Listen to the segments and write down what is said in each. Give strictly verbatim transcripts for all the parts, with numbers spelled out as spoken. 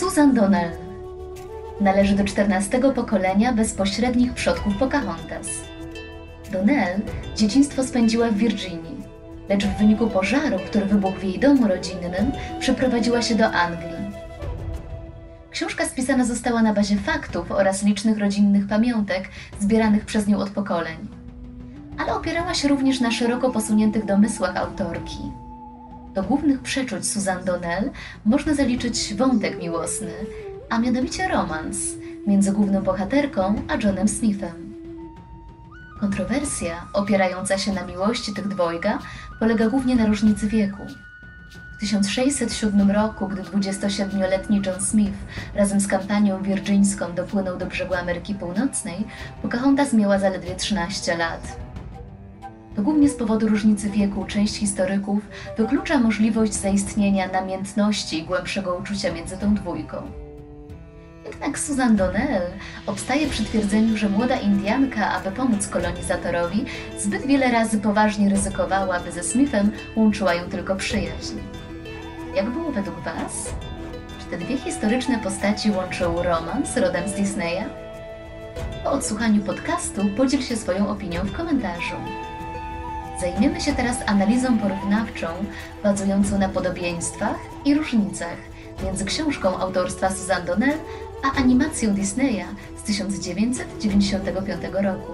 Susan Donnell należy do czternastego pokolenia bezpośrednich przodków Pocahontas. Donnell dzieciństwo spędziła w Virginii, lecz w wyniku pożaru, który wybuchł w jej domu rodzinnym, przeprowadziła się do Anglii. Książka spisana została na bazie faktów oraz licznych rodzinnych pamiątek zbieranych przez nią od pokoleń, ale opierała się również na szeroko posuniętych domysłach autorki. Do głównych przeczuć Susan Donnell można zaliczyć wątek miłosny, a mianowicie romans między główną bohaterką a Johnem Smithem. Kontrowersja opierająca się na miłości tych dwojga polega głównie na różnicy wieku. W tysiąc sześćset siódmym roku, gdy dwudziestosiedmioletni John Smith razem z kampanią wirgińską dopłynął do brzegu Ameryki Północnej, Pocahontas miała zaledwie trzynaście lat. To głównie z powodu różnicy wieku część historyków wyklucza możliwość zaistnienia namiętności i głębszego uczucia między tą dwójką. Jednak Susan Donnell obstaje przy twierdzeniu, że młoda Indianka, aby pomóc kolonizatorowi, zbyt wiele razy poważnie ryzykowała, by ze Smithem łączyła ją tylko przyjaźń. Jak było według Was? Czy te dwie historyczne postaci łączył romans rodem z Disneya? Po odsłuchaniu podcastu podziel się swoją opinią w komentarzu. Zajmiemy się teraz analizą porównawczą bazującą na podobieństwach i różnicach między książką autorstwa Susan Donnell a animacją Disneya z tysiąc dziewięćset dziewięćdziesiątego piątego roku.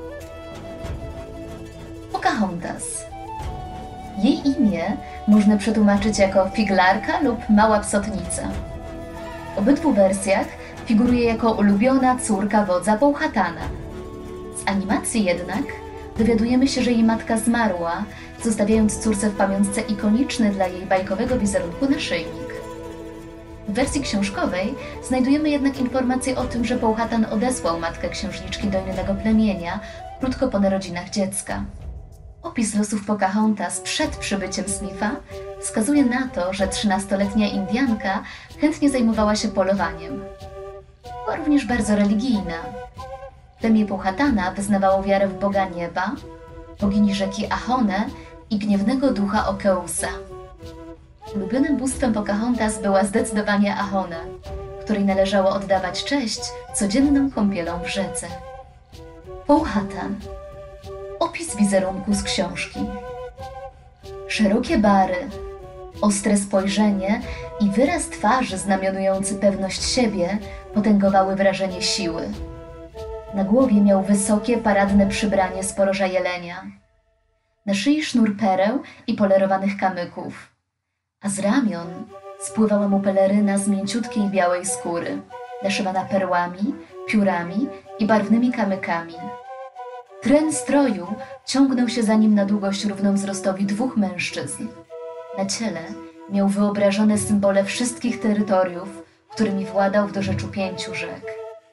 Pocahontas. Jej imię można przetłumaczyć jako figlarka lub mała psotnica. W obydwu wersjach figuruje jako ulubiona córka wodza Powhatana. Z animacji jednak dowiadujemy się, że jej matka zmarła, zostawiając córce w pamiątce ikoniczny dla jej bajkowego wizerunku naszyjnik. W wersji książkowej znajdujemy jednak informację o tym, że Powhatan odesłał matkę księżniczki do innego plemienia krótko po narodzinach dziecka. Opis losów Pocahontas przed przybyciem Smitha wskazuje na to, że trzynastoletnia Indianka chętnie zajmowała się polowaniem. Była również bardzo religijna. Plemię Powhatana wyznawało wiarę w Boga Nieba, bogini rzeki Ahone i gniewnego ducha Okeusa. Ulubionym bóstwem Pocahontas była zdecydowanie Ahone, której należało oddawać cześć codzienną kąpielą w rzece. Powhatan. Opis wizerunku z książki. Szerokie bary, ostre spojrzenie i wyraz twarzy znamionujący pewność siebie potęgowały wrażenie siły. Na głowie miał wysokie, paradne przybranie z poroża jelenia. Na szyi sznur pereł i polerowanych kamyków, a z ramion spływała mu peleryna z mięciutkiej białej skóry, naszywana perłami, piórami i barwnymi kamykami. Tren stroju ciągnął się za nim na długość równą wzrostowi dwóch mężczyzn. Na ciele miał wyobrażone symbole wszystkich terytoriów, którymi władał w dorzeczu pięciu rzek.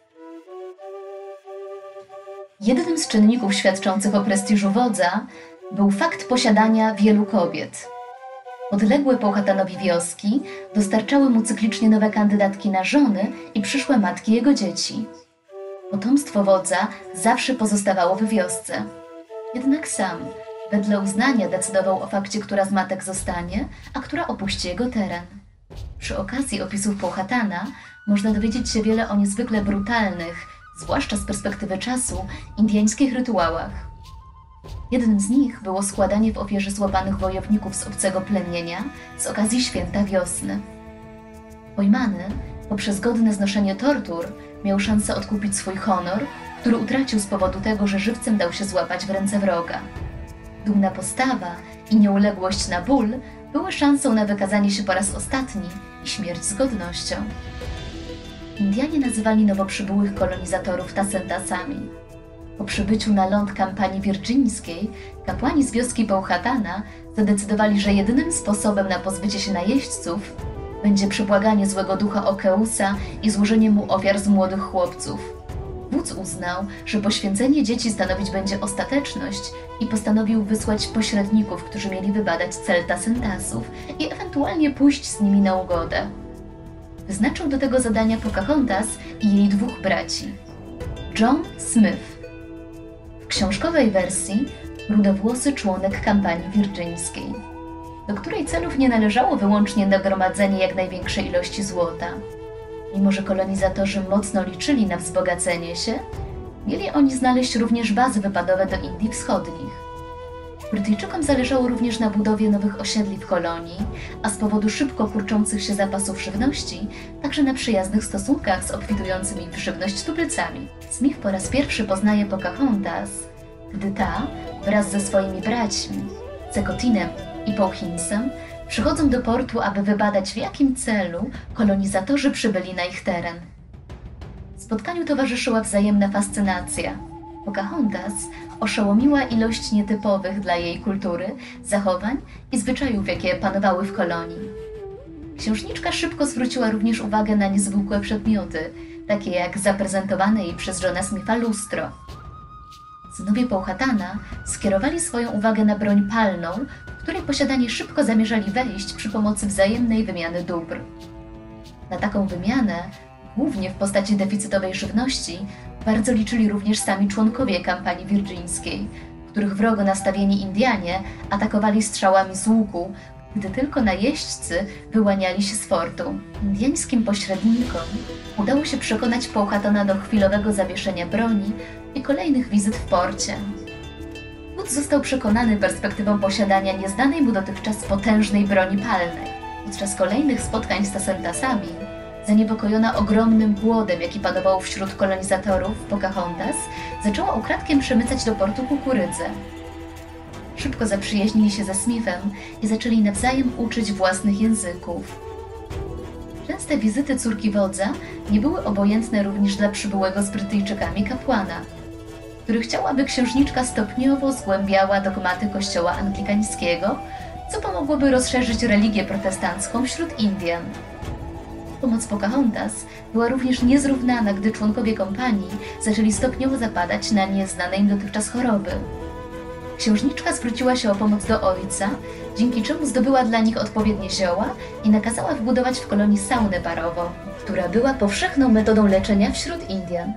Jednym z czynników świadczących o prestiżu wodza był fakt posiadania wielu kobiet. Podległe Powhatanowi wioski dostarczały mu cyklicznie nowe kandydatki na żony i przyszłe matki jego dzieci. Potomstwo wodza zawsze pozostawało w wiosce. Jednak sam, wedle uznania, decydował o fakcie, która z matek zostanie, a która opuści jego teren. Przy okazji opisów Powhatana można dowiedzieć się wiele o niezwykle brutalnych, zwłaszcza z perspektywy czasu, indyjskich rytuałach. Jednym z nich było składanie w ofierze złapanych wojowników z obcego plemienia z okazji święta wiosny. Pojmany, poprzez godne znoszenie tortur, miał szansę odkupić swój honor, który utracił z powodu tego, że żywcem dał się złapać w ręce wroga. Dumna postawa i nieuległość na ból były szansą na wykazanie się po raz ostatni i śmierć z godnością. Indianie nazywali nowo przybyłych kolonizatorów Tassentasami. Po przybyciu na ląd kampanii wirgińskiej, kapłani z wioski Powhatana zadecydowali, że jedynym sposobem na pozbycie się najeźdźców będzie przebłaganie złego ducha Okeusa i złożenie mu ofiar z młodych chłopców. Wódz uznał, że poświęcenie dzieci stanowić będzie ostateczność i postanowił wysłać pośredników, którzy mieli wybadać cel Tassentasów i ewentualnie pójść z nimi na ugodę. Wyznaczył do tego zadania Pocahontas i jej dwóch braci. John Smith. W książkowej wersji rudowłosy członek kampanii wirgińskiej, do której celów nie należało wyłącznie nagromadzenie jak największej ilości złota. Mimo że kolonizatorzy mocno liczyli na wzbogacenie się, mieli oni znaleźć również bazy wypadowe do Indii Wschodnich. Brytyjczykom zależało również na budowie nowych osiedli w kolonii, a z powodu szybko kurczących się zapasów żywności, także na przyjaznych stosunkach z obfitującymi w żywność tubylcami. Smith po raz pierwszy poznaje Pocahontas, gdy ta, wraz ze swoimi braćmi, Secotinem i Pawkinsem, przychodzą do portu, aby wybadać, w jakim celu kolonizatorzy przybyli na ich teren. Spotkaniu towarzyszyła wzajemna fascynacja. Pocahontas oszołomiła ilość nietypowych dla jej kultury zachowań i zwyczajów, jakie panowały w kolonii. Księżniczka szybko zwróciła również uwagę na niezwykłe przedmioty, takie jak zaprezentowane jej przez Johna Smitha lustro. Synowie Powhatana skierowali swoją uwagę na broń palną, w której posiadanie szybko zamierzali wejść przy pomocy wzajemnej wymiany dóbr. Na taką wymianę, głównie w postaci deficytowej żywności, bardzo liczyli również sami członkowie kampanii wirgińskiej, których wrogo nastawieni Indianie atakowali strzałami z łuku, gdy tylko najeźdźcy wyłaniali się z fortu. Indiańskim pośrednikom udało się przekonać Powhatana do chwilowego zawieszenia broni i kolejnych wizyt w porcie. Wódz został przekonany perspektywą posiadania nieznanej mu dotychczas potężnej broni palnej. Podczas kolejnych spotkań z Tasentasami, zaniepokojona ogromnym głodem, jaki panował wśród kolonizatorów, Pocahontas zaczęła ukradkiem przemycać do portu kukurydzę. Szybko zaprzyjaźnili się ze Smithem i zaczęli nawzajem uczyć własnych języków. Częste wizyty córki wodza nie były obojętne również dla przybyłego z Brytyjczykami kapłana, który chciał, aby księżniczka stopniowo zgłębiała dogmaty kościoła anglikańskiego, co pomogłoby rozszerzyć religię protestancką wśród Indian. Pomoc Pocahontas była również niezrównana, gdy członkowie kompanii zaczęli stopniowo zapadać na nieznane im dotychczas choroby. Księżniczka zwróciła się o pomoc do ojca, dzięki czemu zdobyła dla nich odpowiednie zioła i nakazała wbudować w kolonii saunę parową, która była powszechną metodą leczenia wśród Indian.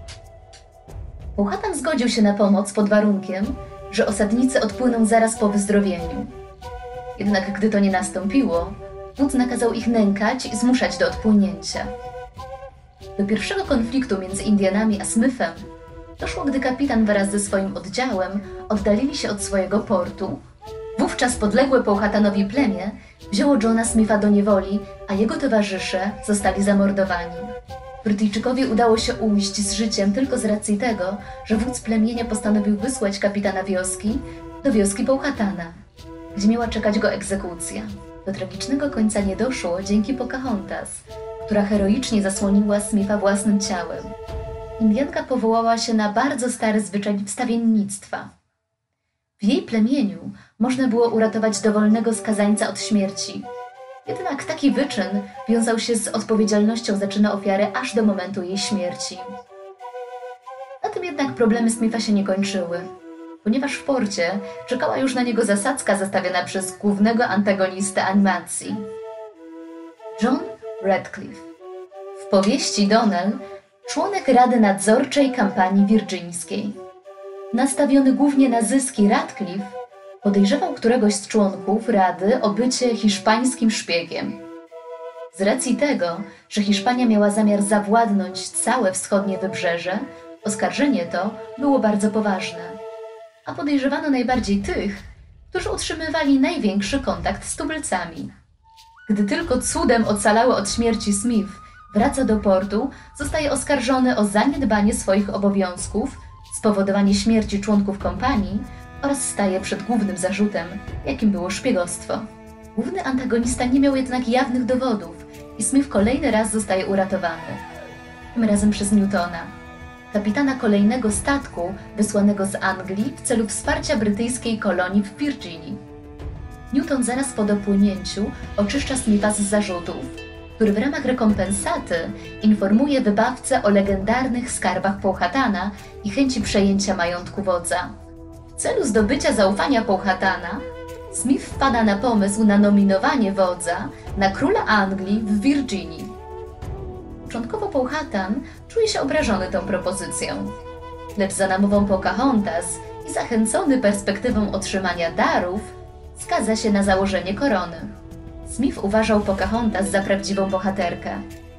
Powhatan zgodził się na pomoc pod warunkiem, że osadnicy odpłyną zaraz po wyzdrowieniu. Jednak gdy to nie nastąpiło, wódz nakazał ich nękać i zmuszać do odpłynięcia. Do pierwszego konfliktu między Indianami a Smithem doszło, gdy kapitan wraz ze swoim oddziałem oddalili się od swojego portu. Wówczas podległe Powhatanowi plemię wzięło Johna Smitha do niewoli, a jego towarzysze zostali zamordowani. Brytyjczykowi udało się ujść z życiem tylko z racji tego, że wódz plemienia postanowił wysłać kapitana wioski do wioski Powhatana, gdzie miała czekać go egzekucja. Do tragicznego końca nie doszło dzięki Pocahontas, która heroicznie zasłoniła Smitha własnym ciałem. Indianka powołała się na bardzo stary zwyczaj wstawiennictwa. W jej plemieniu można było uratować dowolnego skazańca od śmierci. Jednak taki wyczyn wiązał się z odpowiedzialnością za czyny ofiary aż do momentu jej śmierci. Na tym jednak problemy Smitha się nie kończyły, ponieważ w porcie czekała już na niego zasadzka zastawiona przez głównego antagonistę animacji, John Radcliffe. W powieści Donnell członek Rady Nadzorczej Kampanii Wirgińskiej. Nastawiony głównie na zyski, Radcliffe podejrzewał któregoś z członków Rady o bycie hiszpańskim szpiegiem. Z racji tego, że Hiszpania miała zamiar zawładnąć całe wschodnie wybrzeże, oskarżenie to było bardzo poważne, a podejrzewano najbardziej tych, którzy utrzymywali największy kontakt z tubylcami. Gdy tylko cudem ocalały od śmierci Smith wraca do portu, zostaje oskarżony o zaniedbanie swoich obowiązków, spowodowanie śmierci członków kompanii oraz staje przed głównym zarzutem, jakim było szpiegostwo. Główny antagonista nie miał jednak jawnych dowodów i Smith kolejny raz zostaje uratowany. Tym razem przez Newtona, kapitana kolejnego statku wysłanego z Anglii w celu wsparcia brytyjskiej kolonii w Virginii. Newton zaraz po dopłynięciu oczyszcza Smitha z zarzutów, który w ramach rekompensaty informuje wybawcę o legendarnych skarbach Powhatana i chęci przejęcia majątku wodza. W celu zdobycia zaufania Powhatana, Smith wpada na pomysł na nominowanie wodza na króla Anglii w Virginii. Początkowo Powhatan czuje się obrażony tą propozycją, lecz za namową Pocahontas i zachęcony perspektywą otrzymania darów, zgadza się na założenie korony. Smith uważał Pocahontas za prawdziwą bohaterkę.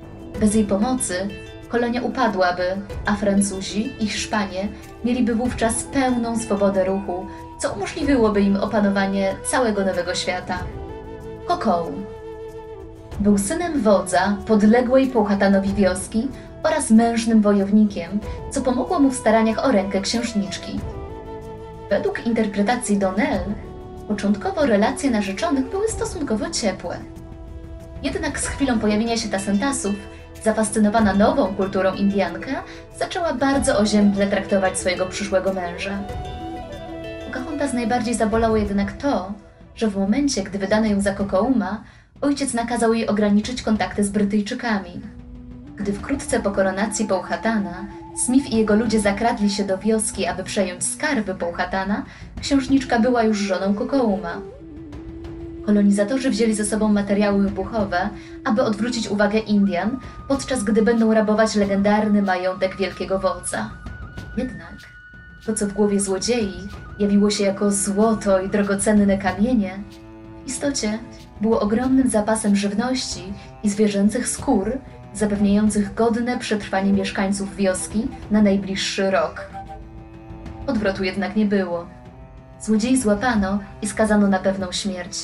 bez jej pomocy kolonia upadłaby, a Francuzi i Hiszpanie mieliby wówczas pełną swobodę ruchu, co umożliwiłoby im opanowanie całego Nowego Świata. Cocoa był synem wodza podległej Powhatanowi wioski oraz mężnym wojownikiem, co pomogło mu w staraniach o rękę księżniczki. Według interpretacji Donnell, początkowo relacje narzeczonych były stosunkowo ciepłe. Jednak z chwilą pojawienia się Tassentasów, zafascynowana nową kulturą Indianka zaczęła bardzo ozięble traktować swojego przyszłego męża. Pocahontas najbardziej zabolało jednak to, że w momencie, gdy wydano ją za Cocouma, ojciec nakazał jej ograniczyć kontakty z Brytyjczykami. Gdy wkrótce po koronacji Powhatana Smith i jego ludzie zakradli się do wioski, aby przejąć skarby Powhatana, księżniczka była już żoną Cocouma. Kolonizatorzy wzięli ze sobą materiały wybuchowe, aby odwrócić uwagę Indian, podczas gdy będą rabować legendarny majątek wielkiego wodza. Jednak to, co w głowie złodziei jawiło się jako złoto i drogocenne kamienie, w istocie było ogromnym zapasem żywności i zwierzęcych skór, zapewniających godne przetrwanie mieszkańców wioski na najbliższy rok. Odwrotu jednak nie było. Złodziei złapano i skazano na pewną śmierć.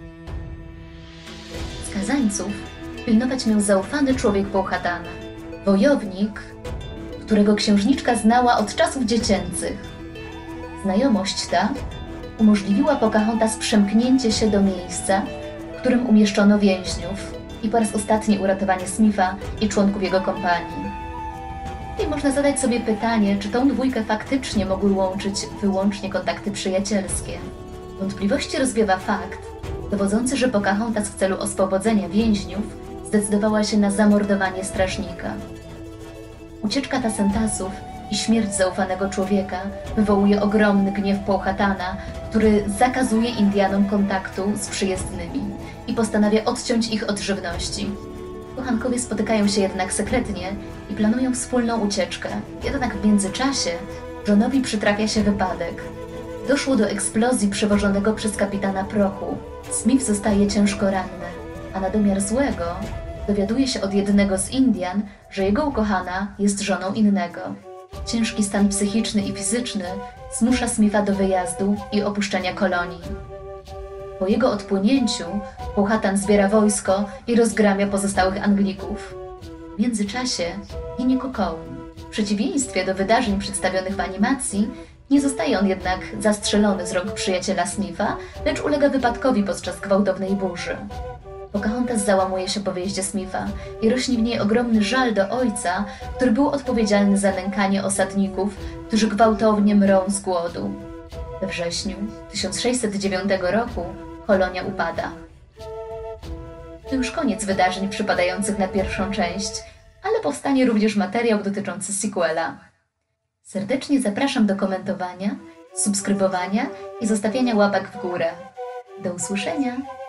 Skazańców pilnować miał zaufany człowiek Powhatana, wojownik, którego księżniczka znała od czasów dziecięcych. Znajomość ta umożliwiła Pocahontas przemknięcie się do miejsca, w którym umieszczono więźniów i po raz ostatni uratowanie Smitha i członków jego kompanii. I można zadać sobie pytanie, czy tą dwójkę faktycznie mogły łączyć wyłącznie kontakty przyjacielskie. Wątpliwości rozwiewa fakt, dowodzący, że Pocahontas w celu oswobodzenia więźniów zdecydowała się na zamordowanie strażnika. Ucieczka Tassentasów i śmierć zaufanego człowieka wywołuje ogromny gniew Powhatana, który zakazuje Indianom kontaktu z przyjezdnymi i postanawia odciąć ich od żywności. Kochankowie spotykają się jednak sekretnie i planują wspólną ucieczkę. Jednak w międzyczasie Johnowi przytrafia się wypadek. Doszło do eksplozji przewożonego przez kapitana prochu. Smith zostaje ciężko ranny, a na domiar złego dowiaduje się od jednego z Indian, że jego ukochana jest żoną innego. Ciężki stan psychiczny i fizyczny zmusza Smitha do wyjazdu i opuszczenia kolonii. Po jego odpłynięciu Powhatan zbiera wojsko i rozgramia pozostałych Anglików. W międzyczasie ginie Cocoa. W przeciwieństwie do wydarzeń przedstawionych w animacji, nie zostaje on jednak zastrzelony z rąk przyjaciela Smitha, lecz ulega wypadkowi podczas gwałtownej burzy. Pocahontas załamuje się po wyjeździe Smitha i rośnie w niej ogromny żal do ojca, który był odpowiedzialny za nękanie osadników, którzy gwałtownie mrą z głodu. We wrześniu tysiąc sześćset dziewiątego roku kolonia upada. To już koniec wydarzeń przypadających na pierwszą część, ale powstanie również materiał dotyczący sequela. Serdecznie zapraszam do komentowania, subskrybowania i zostawiania łapek w górę. Do usłyszenia!